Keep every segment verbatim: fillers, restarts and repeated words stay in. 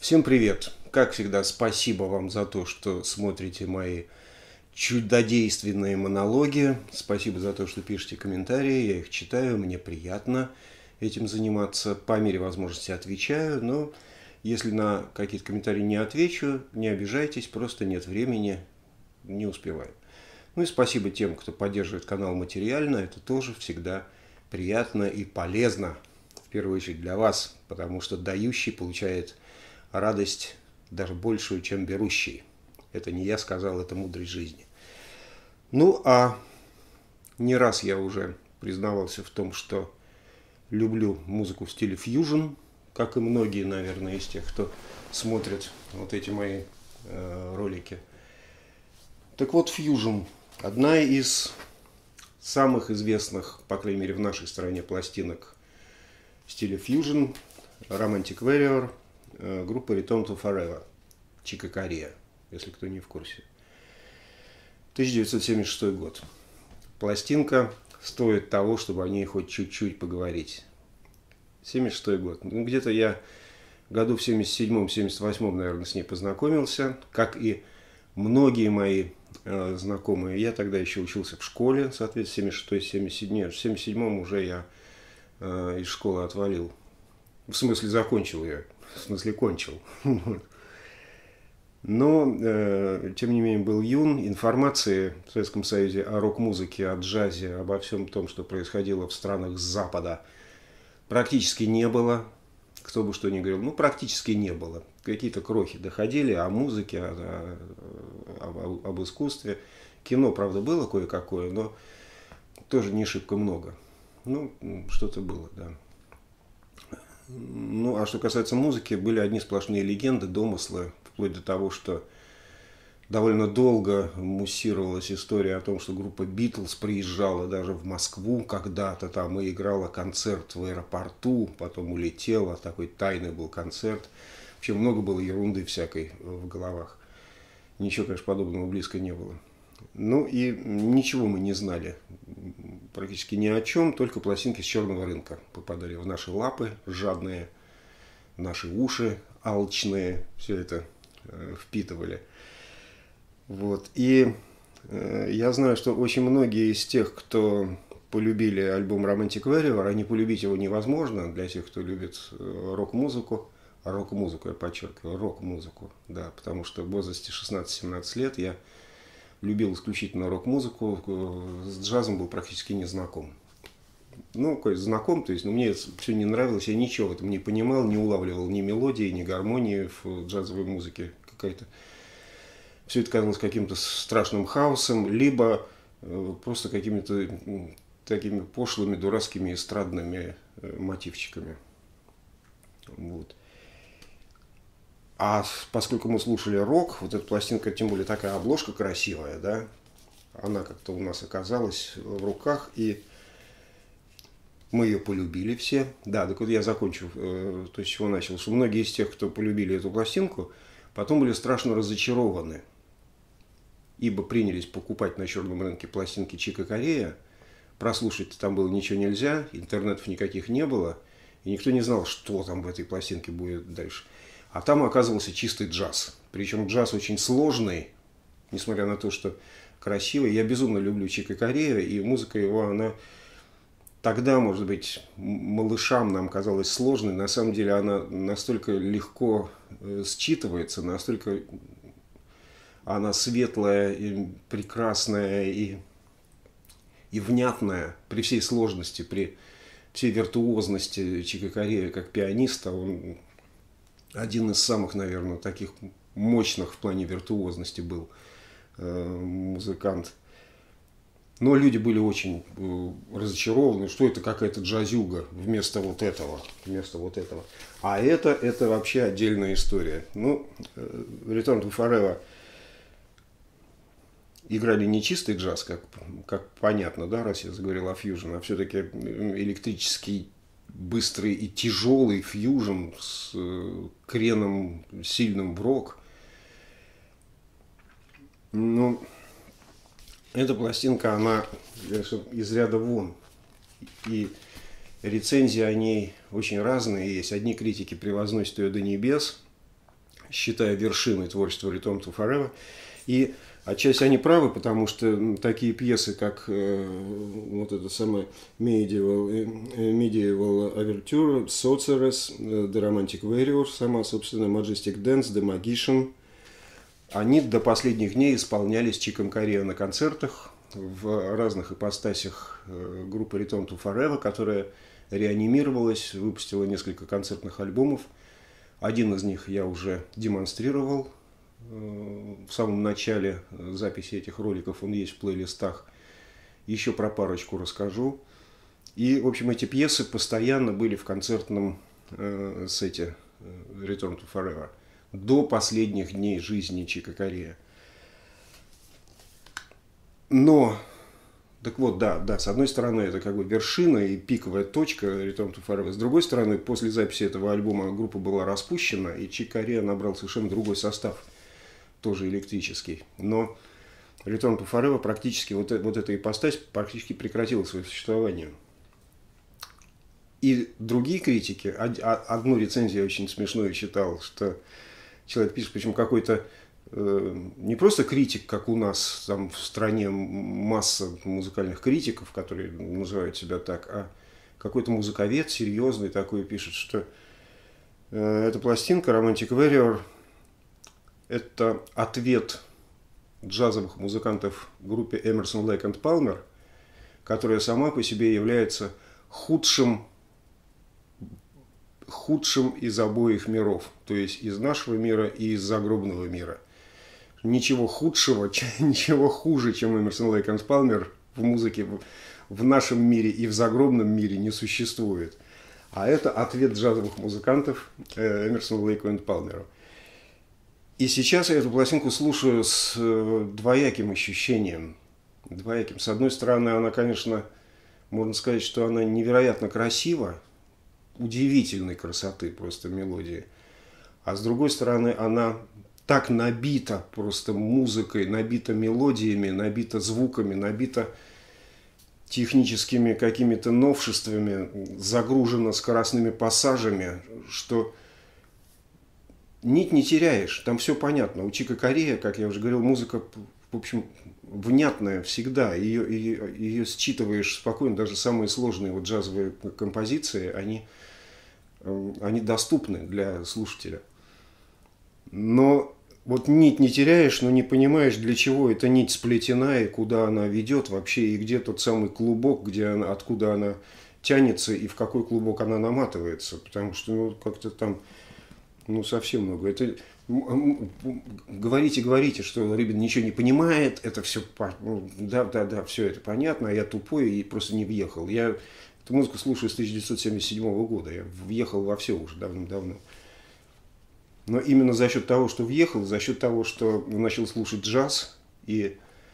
Всем привет! Как всегда, спасибо вам за то, что смотрите мои чудодейственные монологи. Спасибо за то, что пишете комментарии, я их читаю, мне приятно этим заниматься. По мере возможности отвечаю, но если на какие-то комментарии не отвечу, не обижайтесь, просто нет времени, не успеваю. Ну и спасибо тем, кто поддерживает канал материально, это тоже всегда приятно и полезно, в первую очередь для вас, потому что дающий получает радость даже большую, чем берущий. Это не я сказал, это мудрость жизни. Ну, а не раз я уже признавался в том, что люблю музыку в стиле фьюжн, как и многие, наверное, из тех, кто смотрит вот эти мои э, ролики. Так вот, фьюжн – одна из самых известных, по крайней мере, в нашей стране пластинок в стиле фьюжн, Romantic Warrior, группа Return to Forever, Чика Корея, если кто не в курсе. тысяча девятьсот семьдесят шестой год. Пластинка стоит того, чтобы о ней хоть чуть-чуть поговорить. семьдесят шестой год. Ну, где-то я году в семьдесят седьмом — семьдесят восьмом, наверное, с ней познакомился, как и многие мои э, знакомые. Я тогда еще учился в школе, соответственно, семьдесят шестой — семьдесят седьмой. В семьдесят седьмом уже я э, из школы отвалил. В смысле, закончил я. В смысле, кончил. Но, э, тем не менее, был юн. Информации в Советском Союзе о рок-музыке, о джазе, обо всем том, что происходило в странах Запада, практически не было. Кто бы что ни говорил, ну, практически не было. Какие-то крохи доходили о музыке, о, о, об искусстве. Кино, правда, было кое-какое, но тоже не шибко много. Ну, что-то было, да. Ну, а что касается музыки, были одни сплошные легенды, домыслы, вплоть до того, что довольно долго муссировалась история о том, что группа Битлз приезжала даже в Москву когда-то там и играла концерт в аэропорту, потом улетела, такой тайный был концерт. Вообще много было ерунды всякой в головах. Ничего, конечно, подобного близко не было. Ну и ничего мы не знали, практически ни о чем, только пластинки с черного рынка попадали в наши лапы жадные, наши уши алчные, все это э, впитывали. Вот. И э, я знаю, что очень многие из тех, кто полюбили альбом Romantic Warrior, а не полюбить его невозможно для тех, кто любит э, рок-музыку, а рок-музыку, я подчеркиваю, рок-музыку, да, потому что в возрасте шестнадцать-семнадцать лет я любил исключительно рок-музыку, с джазом был практически не знаком. Ну, какой знаком, то есть, но мне это все не нравилось, я ничего в этом не понимал, не улавливал ни мелодии, ни гармонии в джазовой музыке какая-то. Все это казалось каким-то страшным хаосом, либо просто какими-то такими пошлыми, дурацкими эстрадными мотивчиками. Вот. А поскольку мы слушали рок, вот эта пластинка, тем более такая обложка красивая, да, она как-то у нас оказалась в руках, и мы ее полюбили все. Да, так вот я закончу э, то, с чего начал, что многие из тех, кто полюбили эту пластинку, потом были страшно разочарованы, ибо принялись покупать на черном рынке пластинки Чика Корея, прослушать там было ничего нельзя, интернетов никаких не было, и никто не знал, что там в этой пластинке будет дальше. А там оказывался чистый джаз. Причем джаз очень сложный, несмотря на то, что красивый. Я безумно люблю Чика Корея, и музыка его, она тогда, может быть, малышам нам казалась сложной. На самом деле она настолько легко считывается, настолько она светлая, и прекрасная и, и внятная при всей сложности, при всей виртуозности Чика Корея как пианиста. Он один из самых, наверное, таких мощных в плане виртуозности был э, музыкант. Но люди были очень э, разочарованы, что это какая-то джазюга вместо вот этого, вместо вот этого. А это, это вообще отдельная история. Ну, э, Return to Forever играли не чистый джаз, как, как понятно, да, раз я заговорил о фьюжн, а все-таки электрический, быстрый и тяжелый фьюжн с креном сильным в рок. Ну, эта пластинка, она из ряда вон. И рецензии о ней очень разные есть. Одни критики превозносят ее до небес, считаю вершиной творчества Return to Forever. И отчасти они правы, потому что такие пьесы, как э, вот это самое Medieval, э, Medieval Overture, Sorceress, The Romantic Warrior, сама, собственно, Majestic Dance, The Magician, они до последних дней исполнялись Чиком Кориа на концертах в разных ипостасях э, группы Return to Forever, которая реанимировалась, выпустила несколько концертных альбомов. Один из них я уже демонстрировал в самом начале записи этих роликов, он есть в плейлистах. Еще про парочку расскажу. И, в общем, эти пьесы постоянно были в концертном э, сете Return to Forever до последних дней жизни Чика Кориа. Но, так вот, да, да, с одной стороны, это как бы вершина и пиковая точка Return to Forever. С другой стороны, после записи этого альбома группа была распущена, и Чик Кориа набрал совершенно другой состав, тоже электрический. Но Return to Forever практически, вот, вот эта ипостась практически прекратила свое существование. И другие критики, одну рецензию я очень смешную читал, что человек пишет, причем какой-то э, не просто критик, как у нас там в стране масса музыкальных критиков, которые называют себя так, а какой-то музыковед серьезный такой пишет, что э, эта пластинка Romantic Warrior — это ответ джазовых музыкантов группе Emerson, Lake and Palmer, которая сама по себе является худшим, худшим из обоих миров, то есть из нашего мира и из загробного мира. Ничего худшего, ничего хуже, чем Emerson, Lake and Palmer в музыке в нашем мире и в загробном мире не существует. А это ответ джазовых музыкантов Emerson, Lake and Palmer. И сейчас я эту пластинку слушаю с двояким ощущением. Двояким. С одной стороны, она, конечно, можно сказать, что она невероятно красива, удивительной красоты просто мелодии. А с другой стороны, она так набита просто музыкой, набита мелодиями, набита звуками, набита техническими какими-то новшествами, загружена скоростными пассажами, что нить не теряешь, там все понятно. У Чика Кориа, как я уже говорил, музыка, в общем, внятная всегда. Ее, ее, ее считываешь спокойно, даже самые сложные вот джазовые композиции, они, они доступны для слушателя. Но вот нить не теряешь, но не понимаешь, для чего эта нить сплетена и куда она ведет вообще, и где тот самый клубок, где она, откуда она тянется и в какой клубок она наматывается. Потому что ну, как-то там... Ну, совсем много. Это говорите, говорите, что Рыбин ничего не понимает, это все, да, да, да, все это понятно, а я тупой и просто не въехал. Я эту музыку слушаю с тысяча девятьсот семьдесят седьмого года, я въехал во все уже давным-давно. Но именно за счет того, что въехал, за счет того, что начал слушать джаз и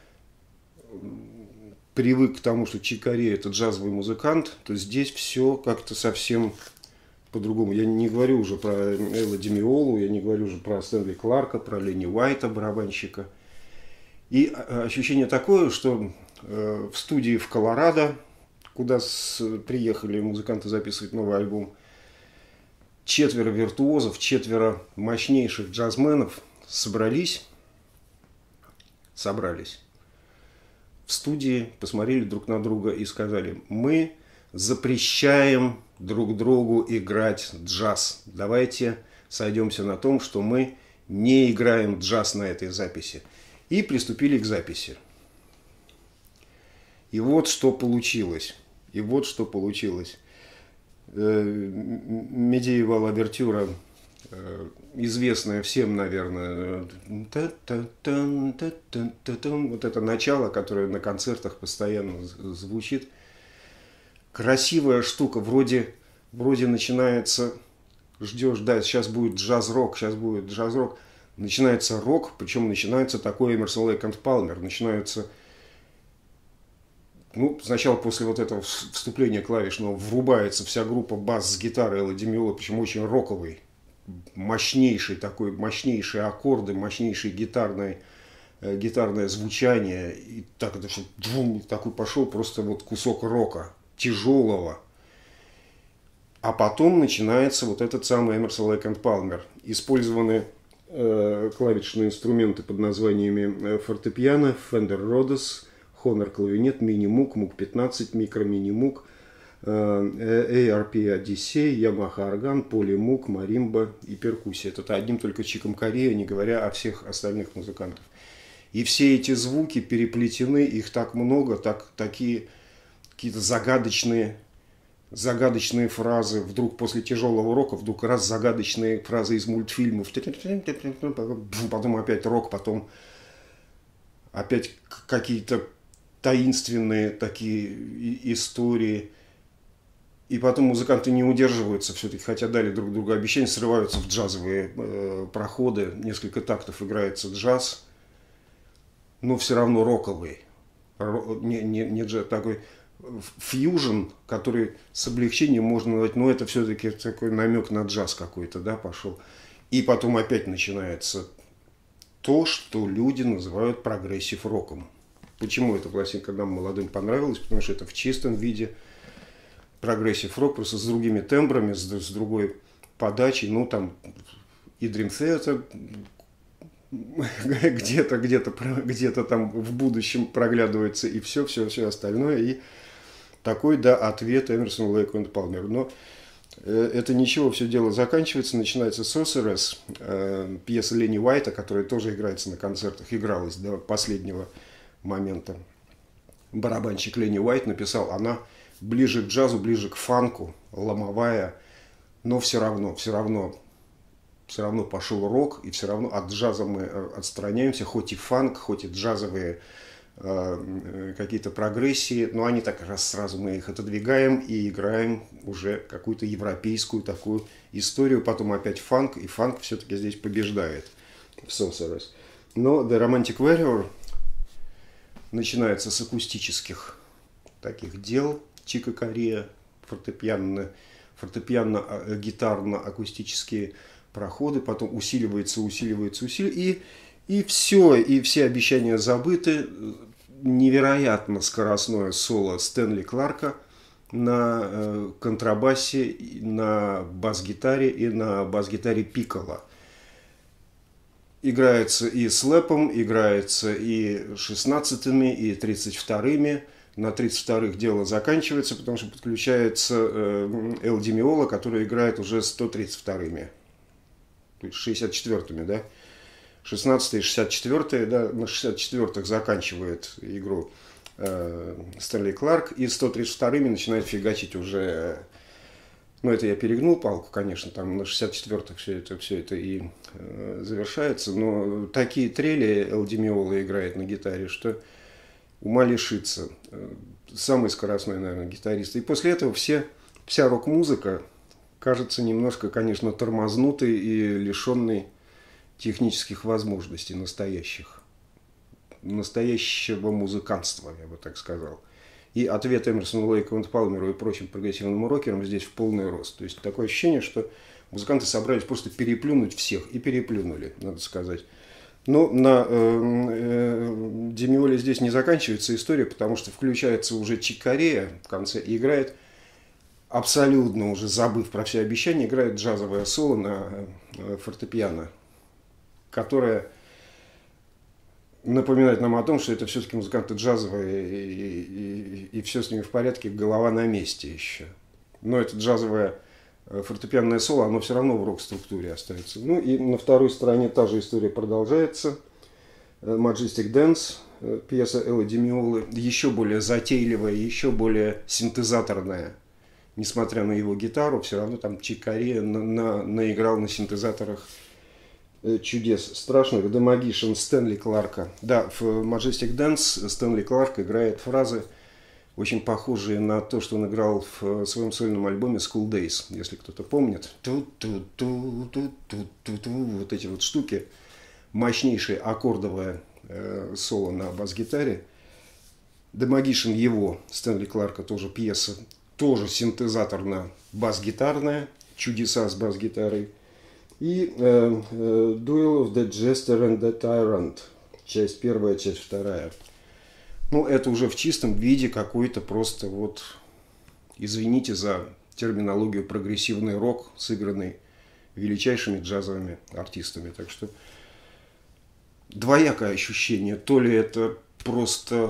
привык к тому, что Чик Кориа — это джазовый музыкант, то здесь все как-то совсем... по-другому. Я не говорю уже про Элла Ди Меолу, я не говорю уже про Стэнли Кларка, про Ленни Уайта, барабанщика. И ощущение такое, что в студии в Колорадо, куда приехали музыканты записывать новый альбом, четверо виртуозов, четверо мощнейших джазменов собрались, собрались в студии, посмотрели друг на друга и сказали: мы запрещаем друг другу играть джаз. Давайте сойдемся на том, что мы не играем джаз на этой записи. И приступили к записи. И вот что получилось. И вот что получилось. Medieval Overture, известная всем, наверное, вот это начало, которое на концертах постоянно звучит. Красивая штука, вроде, вроде начинается, ждешь, да, сейчас будет джаз-рок, сейчас будет джаз-рок. Начинается рок, причем начинается такой Emerson, Lake and Palmer, начинается, ну, сначала после вот этого вступления клавишного врубается вся группа бас с гитарой Элла Ди Меоло, причем очень роковый, мощнейший такой, мощнейшие аккорды, мощнейшее гитарное, э, гитарное звучание, и так это все, двум, такой пошел просто вот кусок рока. Тяжелого. А потом начинается вот этот самый Emerson, Lake and Palmer. Использованы э, клавишные инструменты под названиями фортепиано, Fender Rhodes, Honor клавинет, Mini Moog, Moog пятнадцать, Micro Mini Moog, эй ар пи Odyssey, Yamaha орган, Poly Moog, маримба и перкуссия. Это одним только Чиком Корея, не говоря о всех остальных музыкантах. И все эти звуки переплетены, их так много, так, такие какие-то загадочные, загадочные фразы. Вдруг после тяжелого рока, вдруг раз загадочные фразы из мультфильмов. Потом опять рок, потом опять какие-то таинственные такие истории. И потом музыканты не удерживаются все-таки, хотя дали друг другу обещания, срываются в джазовые э, проходы. Несколько тактов играется джаз, но все равно роковый. Ро, не, не, не джаз, такой фьюжн, который с облегчением можно назвать, но это все-таки такой намек на джаз какой-то, да, пошел. И потом опять начинается то, что люди называют прогрессив-роком. Почему эта пластинка нам, молодым, понравилась? Потому что это в чистом виде прогрессив-рок, просто с другими тембрами, с, с другой подачей. Ну, там и Dream Theater где-то, где-то, где-то там в будущем проглядывается, и все, все, все остальное. И такой, да, ответ Эмерсон, Лейк и Палмер. Но э, это ничего, все дело заканчивается, начинается Sorceress, э, пьеса Ленни Уайта, которая тоже играется на концертах, игралась до последнего момента. Барабанщик Ленни Уайт написал, она ближе к джазу, ближе к фанку, ломовая, но все равно, все равно, все равно пошел рок, и все равно от джаза мы отстраняемся, хоть и фанк, хоть и джазовые э, какие-то прогрессии, но они так раз сразу мы их отодвигаем и играем уже какую-то европейскую такую историю, потом опять фанк, и фанк все-таки здесь побеждает в Sorceress. Но The Romantic Warrior начинается с акустических таких дел, Чика Корея, фортепиано, фортепиано-гитарно-акустические проходы, потом усиливается, усиливается, усиливается, и, и все, и все обещания забыты. Невероятно скоростное соло Стэнли Кларка на э, контрабасе, на бас-гитаре и на бас-гитаре пикколо. Играется и слэпом, играется и шестнадцатыми, и тридцать вторыми. На тридцать вторых дело заканчивается, потому что подключается э, Эл Ди Миола, который играет уже сто тридцать вторыми. То есть шестьдесят четвёртыми, да? шестнадцатые, шестьдесят четвёртые, да, на шестьдесят четвёртых заканчивает игру э, Стэнли Кларк, и сто тридцать вторыми начинает фигачить уже... Ну, это я перегнул палку, конечно, там на шестьдесят четвёртых все это, все это и э, завершается, но такие трели Эл Ди Миола играет на гитаре, что ума лишиться. Самый скоростной, наверное, гитарист. И после этого все, вся рок-музыка кажется немножко, конечно, тормознутой и лишенной технических возможностей настоящих. Настоящего музыкантства, я бы так сказал. И ответ Эмерсону, Лейку и Палмеру и прочим прогрессивным рокерам здесь в полный рост. То есть такое ощущение, что музыканты собрались просто переплюнуть всех. И переплюнули, надо сказать. Но на э, э, Ди Миоле здесь не заканчивается история, потому что включается уже Чик Корея в конце и играет, абсолютно уже забыв про все обещания, играет джазовое соло на э, фортепиано, которое напоминает нам о том, что это все-таки музыканты джазовые, и, и, и, и все с ними в порядке, голова на месте еще. Но это джазовое фортепианное соло, оно все равно в рок-структуре остается. Ну и на второй стороне та же история продолжается. Majestic Dance, пьеса Элла Ди Миолы, еще более затейливая, еще более синтезаторная. Несмотря на его гитару, все равно там Чик Корея на, на, наиграл на синтезаторах чудес страшных. The Magician Стэнли Кларка. Да, в Majestic Dance Стэнли Кларк играет фразы, очень похожие на то, что он играл в своем сольном альбоме School Days, если кто-то помнит. Ту-ту-ту-ту-ту-ту. Вот эти вот штуки. Мощнейшее аккордовое э, соло на бас-гитаре. The Magician его, Стэнли Кларка, тоже пьеса, тоже синтезаторно-бас-гитарная, чудеса с бас-гитарой. И э, э, Duel of the Jester and the Tyrant, часть первая, часть вторая. Ну, это уже в чистом виде какой-то просто вот, извините за терминологию, прогрессивный рок, сыгранный величайшими джазовыми артистами. Так что двоякое ощущение. То ли это просто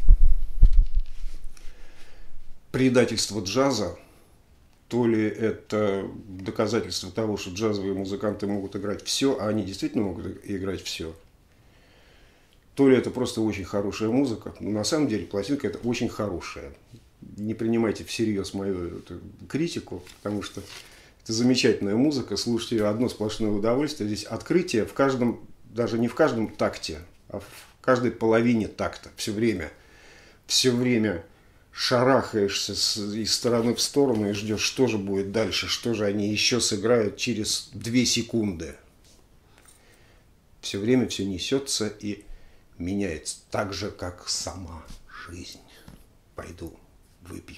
предательство джаза, то ли это доказательство того, что джазовые музыканты могут играть все, а они действительно могут играть все. То ли это просто очень хорошая музыка. Но на самом деле пластинка это очень хорошая. Не принимайте всерьез мою эту критику, потому что это замечательная музыка. Слушать ее одно сплошное удовольствие. Здесь открытие в каждом, даже не в каждом такте, а в каждой половине такта. Все время. Все время шарахаешься из стороны в сторону и ждешь, что же будет дальше, что же они еще сыграют через две секунды. Все время все несется и меняется, так же, как сама жизнь. Пойду выпью.